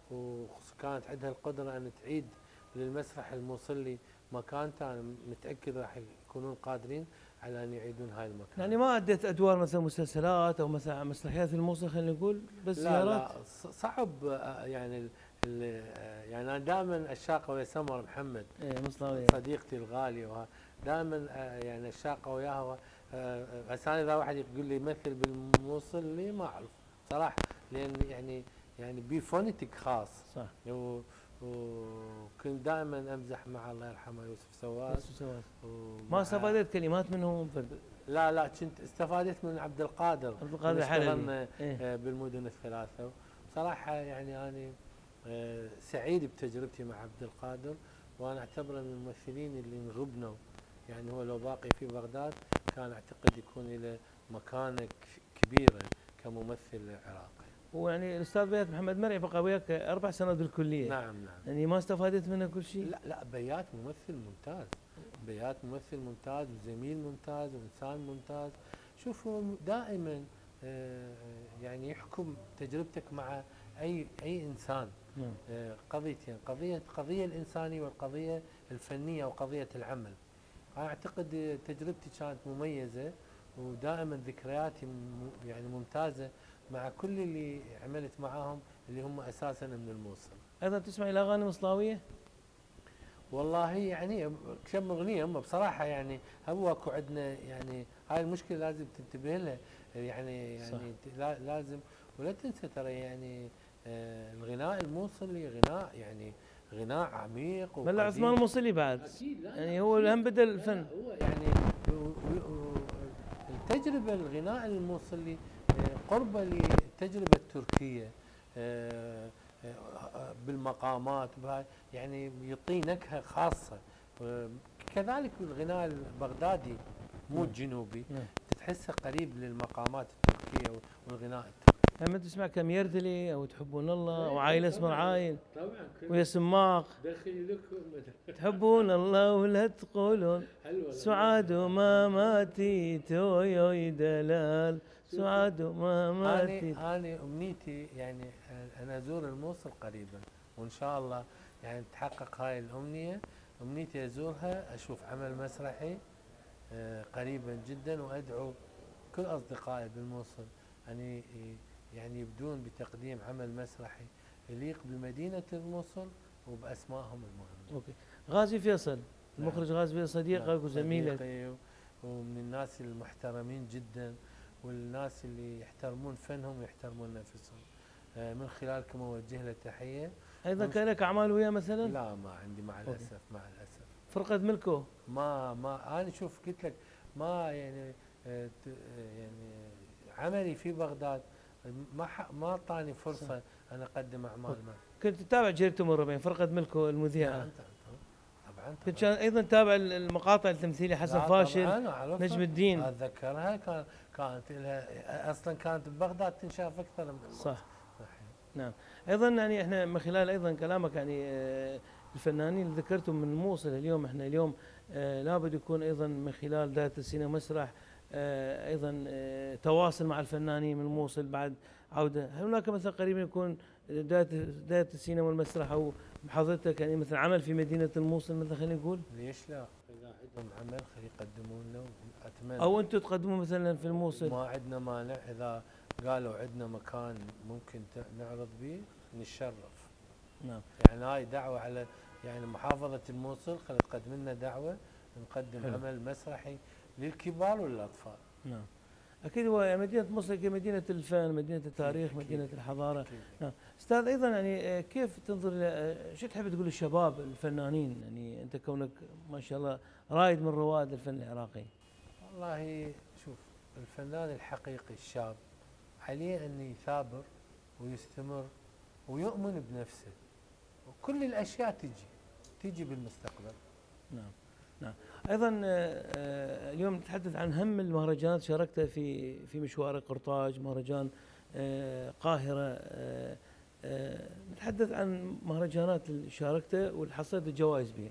وكانت عندها القدره ان تعيد للمسرح الموصلي مكانته، انا متاكد راح يكونون قادرين على ان يعيدون هاي المكان. يعني ما اديت ادوار مثلا مسلسلات او مثلا مسرحيات في الموصل، خلينا نقول بس لا زيارات. لا ص- صعب آه، يعني ال- ال- آه، يعني انا دائما اشاق ويا سمر محمد ايه مصطفى. صديقتي الغاليه، دائما يعني اشاق وياها. آه، بس انا اذا واحد يقول لي مثل بالموصل لي ما اعرف صراحه، لان يعني يعني بي فونيتك خاص. صح. و- وكنت دائما امزح مع الله يرحمه يوسف سواس. بس سواد. ومع- ما استفادت كلمات منهم فرد. لا لا كنت استفادت من عبد القادر. عبد القادر من الحلبي. اشتغلنا إيه. آه، بالمدن الثلاثه. بصراحه يعني انا آه، سعيد بتجربتي مع عبد القادر، وانا اعتبره من الممثلين اللي انغبنوا. يعني هو لو باقي في بغداد كان اعتقد يكون له مكانه ك- كبيره كممثل عراقي. ويعني الاستاذ بيات محمد مرعي بقى وياك اربع سنوات بالكليه. نعم نعم. يعني ما استفادت منه كل شيء؟ لا لا بيات ممثل ممتاز، بيات ممثل ممتاز وزميل ممتاز وانسان ممتاز. شوفوا دائما آه، يعني يحكم تجربتك مع اي اي انسان نعم. آه، قضيتين، قضيه قضيه الانسانيه والقضيه الفنيه وقضيه العمل. انا اعتقد تجربتي كانت مميزه، ودائما ذكرياتي م- يعني ممتازه مع كل اللي عملت معاهم اللي هم اساسا من الموصل. ايضا تسمع الى اغاني مصلاويه؟ والله يعني كم اغنيه هم بصراحه يعني هو اكو عندنا يعني هاي المشكله لازم تنتبه لها. يعني يعني ت- لا- لازم ولا تنسى ترى يعني آه، الغناء الموصلي غناء يعني غناء عميق بل عثمان وقديم. الموصلي بعد. اكيد لا يعني لا، هو أكيد. الهم بدا لا، الفن. لا، هو يعني و- و- و- التجربه الغناء الموصلي آه، قربه للتجربه التركيه آه، آه، بالمقامات بهاي يعني يعطي نكهه خاصه. آه، كذلك الغناء البغدادي مو نعم. الجنوبي نعم. تحسه قريب للمقامات التركيه والغناء التركي. لما تسمع كم يردلي او تحبون الله وعايل اسمر عايل طبعا ويا سماق دخلي لكم تحبون الله ولا تقولون حلوه سعاد وما ماتي تويو دلال سعاد وما ماتي. انا انا امنيتي يعني انا ازور الموصل قريبا وان شاء الله يعني تحقق هاي الامنيه. امنيتي ازورها اشوف عمل مسرحي آه، قريبا جدا وادعو كل اصدقائي بالموصل ان يعني يبدون بتقديم عمل مسرحي يليق بمدينه الموصل وباسمائهم المهمه. اوكي. غازي فيصل المخرج غازي فيصل صديقك وزميلك صديقي ومن الناس المحترمين جدا والناس اللي يحترمون فنهم ويحترمون نفسهم. آه، من خلالكم اوجه له تحيه. ايضا كان لك اعمال وياه مثلا؟ لا ما عندي مع الاسف مع الاسف. فرقة ملكه؟ ما ما انا شوف قلت لك ما يعني آه، ت- آه، يعني عملي في بغداد ما ح- ما اعطاني فرصه انا اقدم اعمال ما. كنت تتابع جريدة ام الربيع فرقة ملكه المذيعة؟ طبعا طبعا كنت شا- ايضا تابع المقاطع التمثيلية حسن لا فاشل طبعاً أعرفها. نجم الدين؟ اتذكرها كان كانت لها اصلا كانت ببغداد تنشاف اكثر من صح. نعم. ايضا يعني احنا من خلال ايضا كلامك يعني آه، الفنانين اللي ذكرتهم من الموصل اليوم احنا اليوم آه، لابد يكون ايضا من خلال دائرة السينما مسرح آه، ايضا آه، تواصل مع الفنانين من الموصل بعد عوده. هل هناك مثلا قريبا يكون دائرة دائرة السينما والمسرح او بحضرتك يعني مثلا عمل في مدينة الموصل مثلا خلينا نقول؟ ليش لا؟ اذا عندهم عمل خلي يقدمون له اتمنى. او انتم تقدمون مثلا في الموصل؟ ما عندنا مانع اذا قالوا عندنا مكان ممكن ت- نعرض به نتشرف. نعم. يعني هاي دعوه على يعني محافظه الموصل خلي تقدم لنا دعوه نقدم حلو. عمل مسرحي للكبار والاطفال. نعم. اكيد هو مدينه مصر كمدينه الفن، مدينه التاريخ، أكيد. مدينه الحضاره. أكيد. نعم. استاذ ايضا يعني آه، كيف تنظر الى آه، شو تحب تقول للشباب الفنانين يعني انت كونك ما شاء الله رائد من رواد الفن العراقي؟ والله شوف الفنان الحقيقي الشاب عليه ان يثابر ويستمر ويؤمن بنفسه وكل الاشياء تجي تجي بالمستقبل. نعم. نعم. ايضا آه، آه، اليوم نتحدث عن هم المهرجانات شاركت في في مشوار قرطاج، مهرجان آه، قاهره آه، آه، نتحدث عن مهرجانات اللي شاركته واللي حصلت الجوائز بها.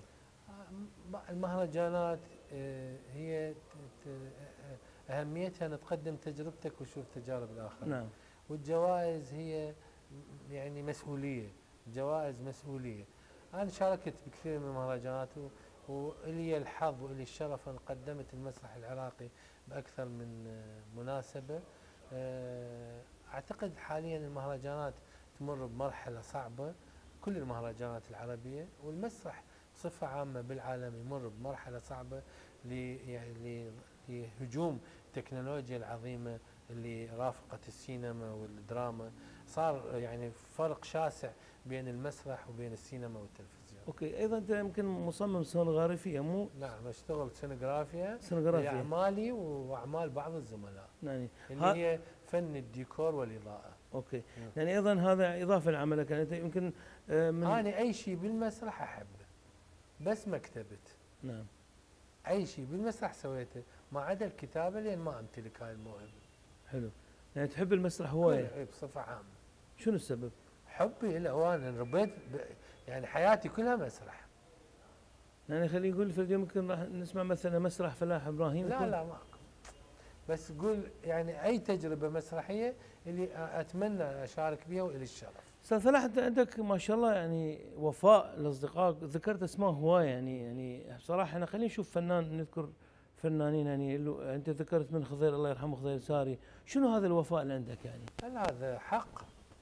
المهرجانات آه، هي ت- ت- اهميتها ان تقدم تجربتك وتشوف تجارب الاخرين. نعم. والجوائز هي يعني مسؤوليه، الجوائز مسؤوليه. انا شاركت بكثير من المهرجانات و- والي الحظ والي الشرف ان قدمت المسرح العراقي باكثر من آه، مناسبه. آه، اعتقد حاليا المهرجانات تمر بمرحله صعبه، كل المهرجانات العربيه والمسرح بصفه عامه بالعالم يمر بمرحله صعبه ل يعني ل- لهجوم التكنولوجيا العظيمه اللي رافقت السينما والدراما. صار يعني فرق شاسع بين المسرح وبين السينما والتلفزيون. اوكي. ايضا انت يمكن مصمم سونوغرافيا مو؟ نعم اشتغل سينوغرافيا سونوغرافيا. لاعمالي واعمال بعض الزملاء يعني اللي ها- هي فن الديكور والاضاءه. اوكي. نعم. يعني ايضا هذا اضافه لعملك يعني انت يمكن آه، من انا اي شيء بالمسرح احبه بس ما كتبت. نعم. اي شيء بالمسرح سويته ما عدا الكتابه لان ما امتلك هاي الموهبه. حلو. يعني تحب المسرح هوايه؟ إيه بصفه عامه. شنو السبب؟ حبي له وانا ربيت ب... يعني حياتي كلها مسرح. يعني خلينا نقول في اليوم يمكن راح نسمع مثلا مسرح فلاح ابراهيم. لا يكون؟ لا ماكو. بس قول يعني اي تجربه مسرحيه اللي اتمنى اشارك بها والي الشرف. استاذ فلاح انت عندك ما شاء الله يعني وفاء لاصدقائك، ذكرت اسماء هوايه يعني يعني بصراحه احنا خلينا نشوف فنان نذكر فنانين يعني اللي انت ذكرت من خضير الله يرحمه خضير ساري، شنو هذا الوفاء اللي عندك يعني؟ هل هذا حق؟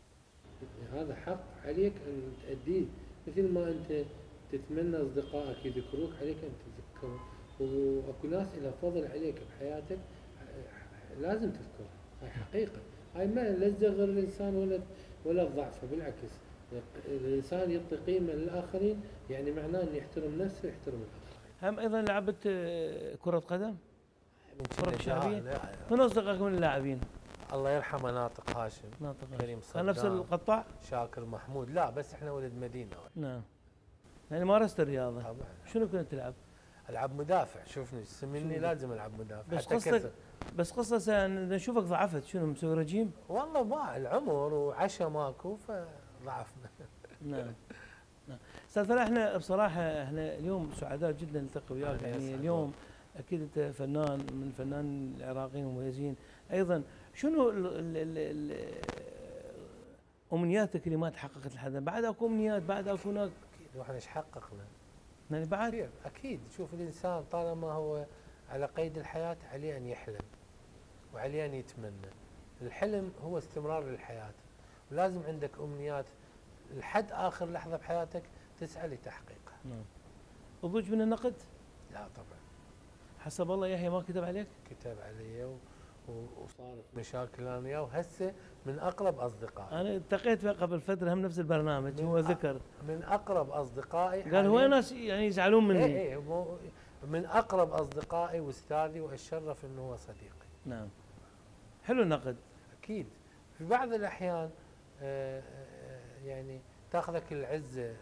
هذا حق عليك ان تأديه مثل ما انت تتمنى اصدقائك يذكروك عليك ان تذكرهم واكو ناس لها فضل عليك بحياتك لازم تذكرها. هاي حقيقه، هاي ما لا تصغر الانسان ولا ولا تضعفه، بالعكس الانسان يعطي قيمه للاخرين يعني معناه انه يحترم نفسه ويحترم الاخرين. هم ايضا لعبت آه، كره قدم؟ فرق شعبيه؟ لا- من اصدقائك من اللاعبين؟ الله يرحمه ناطق هاشم، ناطق كريم كان نفس صدام. القطاع؟ شاكر محمود. لا بس احنا ولد مدينه. نعم. يعني مارست الرياضه. طبعا شنو كنت تلعب؟ العب مدافع، شوفني سمني لازم العب مدافع بس حتى قصتك كسر. بس قصة سا- نشوفك ضعفت، شنو مسوي رجيم؟ والله ما العمر وعشا ماكو فضعفنا. نعم نعم. استاذ فلاح، احنا بصراحة احنا اليوم سعداء جدا نلتقي وياك، أهلا يعني يسعد اليوم اكيد انت فنان من الفنانين العراقيين المميزين ايضا. شنو ال ال ال ال امنياتك اللي ما تحققت لحد الآن؟ بعد اكو امنيات، بعد اكو هناك اكيد واحنا ايش حققنا؟ يعني بعد كثير اكيد. شوف الانسان طالما هو على قيد الحياه عليه ان يحلم وعليه ان يتمنى. الحلم هو استمرار للحياه، ولازم عندك امنيات لحد اخر لحظه بحياتك تسعى لتحقيقها. نعم. الضوج من النقد لا طبعا حسب الله يحيى ما كتب عليك؟ كتب علي و- و- وصارت مشاكل انا وياه، وهسه من اقرب اصدقائي. انا التقيت فيه قبل فترة هم نفس البرنامج، من هو أ- ذكر من اقرب اصدقائي قال هو حالياً. ناس يعني يزعلون مني. اي اي مو- من اقرب اصدقائي واستاذي، واتشرف انه هو صديقي. نعم. حلو النقد. اكيد في بعض الاحيان آه، آه، يعني تاخذك العزه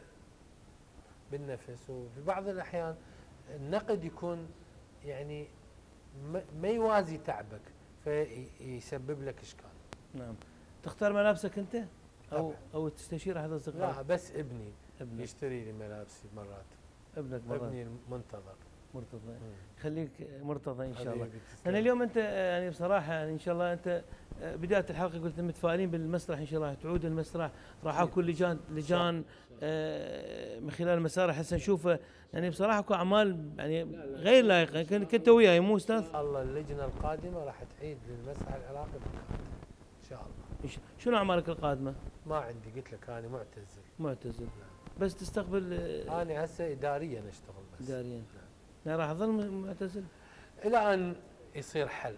بالنفس، وفي بعض الاحيان النقد يكون يعني ما- ما يوازي تعبك فيسبب لك اشكال. نعم. تختار ملابسك انت او طبعاً. او تستشير احد لا اصدقائك؟ بس ابني ابنك يشتري لي ملابسي مرات، ابنك مرات. ابني المنتظر. مرتضى، مم. خليك مرتضى ان شاء الله. حبيبي تسلم. انا اليوم انت آه، يعني بصراحه يعني ان شاء الله انت آه، بدايه الحلقه قلت متفائلين بالمسرح ان شاء الله تعود المسرح، راح أكيد. اكو لجان لجان آه، من خلال المسارح هسه نشوفه، يعني بصراحه اكو اعمال يعني غير لائقه. كن- كنت وياي مو استاذ؟ الله اللجنه القادمه راح تعيد للمسرح العراقي بالكامل ان شاء الله. إيش- شنو اعمالك القادمه؟ ما عندي، قلت لك انا معتزل. معتزل بس تستقبل آه، انا هسه اداريا اشتغل بس. اداريا. يعني راح اظل معتزل الى ان يصير حل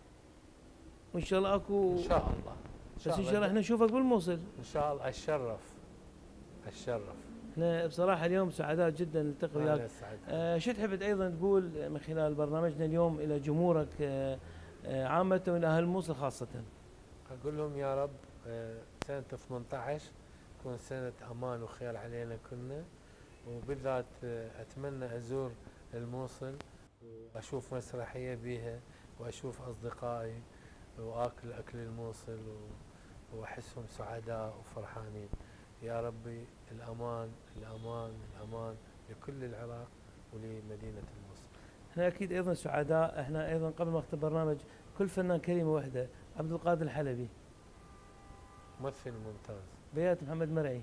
وان شاء الله اكو. ان شاء الله. بس ان شاء الله احنا نشوفك بالموصل. ان شاء الله. اتشرف اتشرف. احنا بصراحه اليوم سعداء جدا نلتقي انا وياك. سعيد. آه شو تحب ايضا تقول من خلال برنامجنا اليوم الى جمهورك آه آه عامه والى اهل الموصل خاصه؟ اقول لهم يا رب آه، سنه ثمانية عشر تكون سنه امان وخير علينا كلنا، وبالذات آه، اتمنى ازور الموصل واشوف مسرحيه بيها، واشوف اصدقائي واكل اكل الموصل و- واحسهم سعداء وفرحانين. يا ربي الامان الامان الامان لكل العراق ولمدينه الموصل. احنا اكيد ايضا سعداء. احنا ايضا قبل ما اختم البرنامج كل فنان كلمه واحده. عبد القادر الحلبي، ممثل ممتاز، بيات محمد مرعي،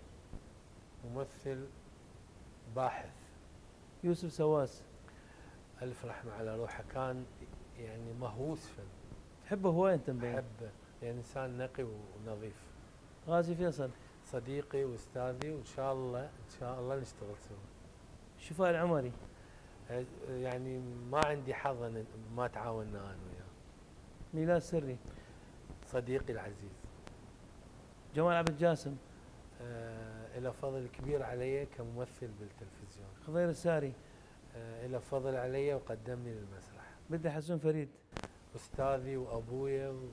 ممثل باحث، يوسف سواس. ألف رحمة على روحه، كان يعني مهووس فن. تحبه هواي انت مبين. أحبه يعني إنسان نقي ونظيف. غازي فيصل، صديقي وأستاذي، وإن شاء الله إن شاء الله نشتغل سوا. شفاء العمري، أه، يعني ما عندي حظ إن ما تعاوننا أنا وياه. ميلاد سري، صديقي العزيز. جمال عبد الجاسم، أه، له فضل كبير علي كممثل بالتلفزيون. خضير الساري، أه، له فضل علي وقدمني للمسرح. بدي حسون فريد، أستاذي وأبويا و-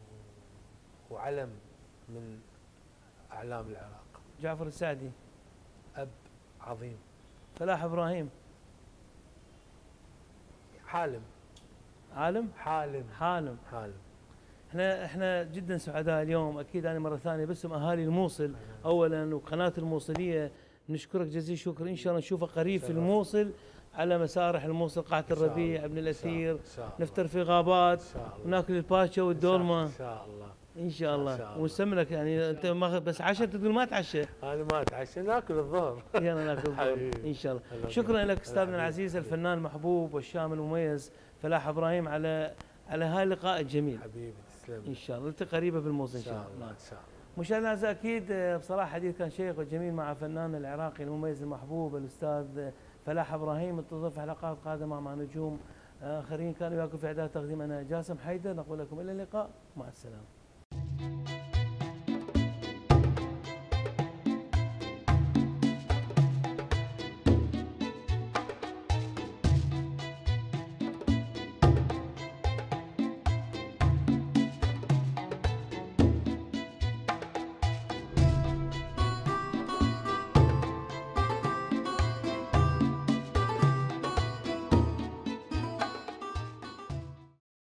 وعلم من أعلام العراق. جعفر السعدي، أب عظيم. فلاح ابراهيم، حالم عالم حالم حالم. حالم. احنا احنا جدا سعداء اليوم. اكيد انا مره ثانيه باسم اهالي الموصل اولا وقناه الموصليه نشكرك جزيل الشكر. ان شاء الله نشوفك قريب في شرف. الموصل على مسارح الموصل، قاعه إن شاء الربيع، الله. ابن إن شاء الله. الاثير، إن شاء الله. نفطر في غابات إن شاء الله. وناكل الباتشا والدولمه إن شاء الله. ان شاء إن الله. شاء الله. ونسمنك يعني انت ما بس عشاء تقول ما تعشى. أنا ما أتعشى، ناكل الظهر. يلا ناكل الظهر حبيبي. ان شاء الله. هلا شكرا بك. لك استاذنا هلا العزيز حبيبي. الفنان المحبوب والشامل المميز فلاح ابراهيم على على هاي اللقاء الجميل. حبيبي تسلم. ان شاء الله نلتقي قريبا بالموصل إن ان شاء شاء الله. الله. نعم. إن شاء الله. مشاهدينا الاعزاء اكيد آه، بصراحه حديث كان شيق وجميل مع فنان العراقي المميز المحبوب الاستاذ فلاح ابراهيم. انتظر في حلقات قادمه مع نجوم اخرين كانوا وياكم في اعداد تقديم انا جاسم حيدر. نقول لكم الى اللقاء، مع السلامه.